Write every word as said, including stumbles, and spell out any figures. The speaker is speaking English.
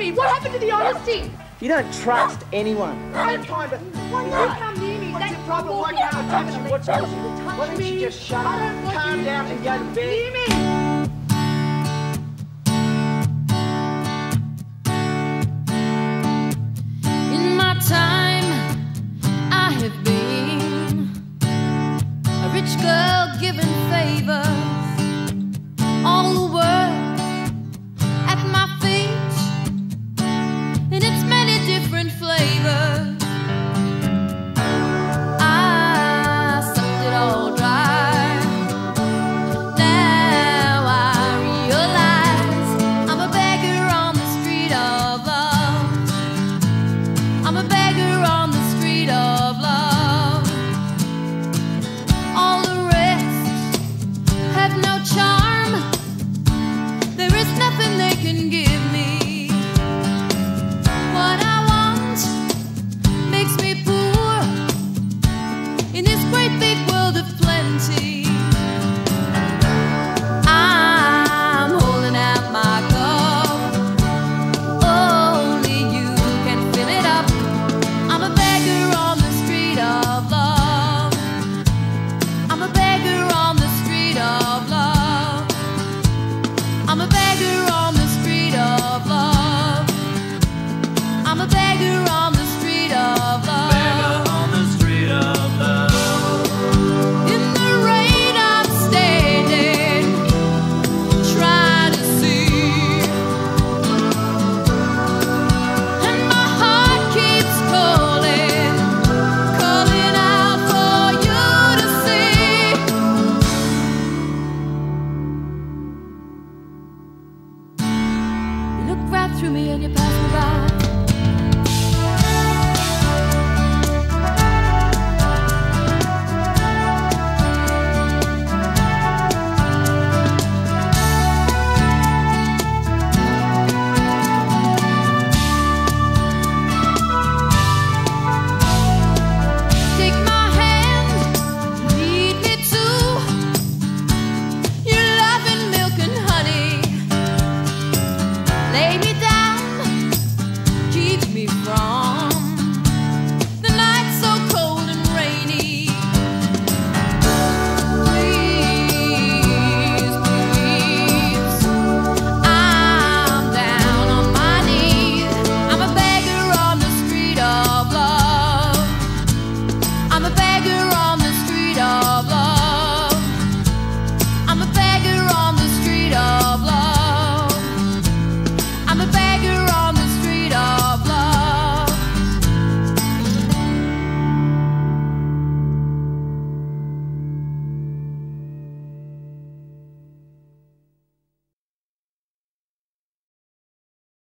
me? What happened to the honesty? You don't trust anyone. I'm trying to... Why did you come near me? What's That's your problem? Why walk can't out. I touch you? What's wrong? Why don't you just shut up, calm down and go to bed? Hear me? In my time, I have been a rich girl given favors, all the world at my feet, in its many different flavors. I sucked it all dry. Now I realize I'm a beggar on the street of love. I'm a beggar on the street of love. All the rest have no charm. There is nothing they can give me. What I want makes me poor in this